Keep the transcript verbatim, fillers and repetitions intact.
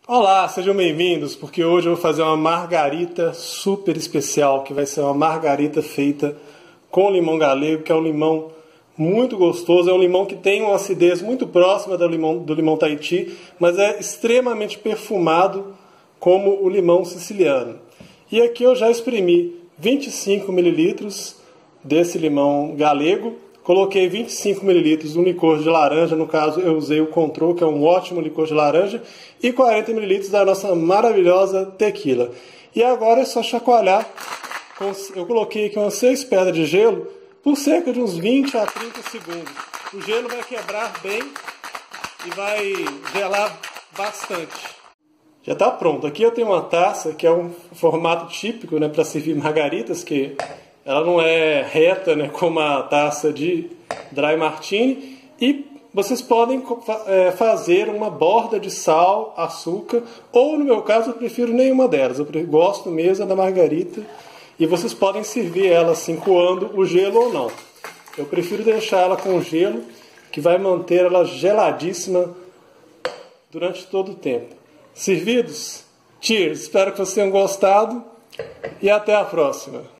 Olá, sejam bem-vindos, porque hoje eu vou fazer uma margarita super especial, que vai ser uma margarita feita com limão galego, que é um limão muito gostoso, é um limão que tem uma acidez muito próxima do limão, do limão Tahiti, mas é extremamente perfumado como o limão siciliano. E aqui eu já espremi vinte e cinco mililitros desse limão galego, coloquei vinte e cinco mililitros de um licor de laranja, no caso eu usei o Control, que é um ótimo licor de laranja, e quarenta mililitros da nossa maravilhosa tequila. E agora é só chacoalhar. Eu coloquei aqui umas seis pedras de gelo por cerca de uns vinte a trinta segundos. O gelo vai quebrar bem e vai gelar bastante. Já está pronto. Aqui eu tenho uma taça que é um formato típico, né, para servir margaritas, que ela não é reta, né, como a taça de Dry Martini, e vocês podem é, fazer uma borda de sal, açúcar, ou no meu caso eu prefiro nenhuma delas, eu gosto mesmo da margarita, e vocês podem servir ela assim, coando o gelo ou não. Eu prefiro deixar ela com gelo, que vai manter ela geladíssima durante todo o tempo. Servidos? Cheers! Espero que vocês tenham gostado, e até a próxima!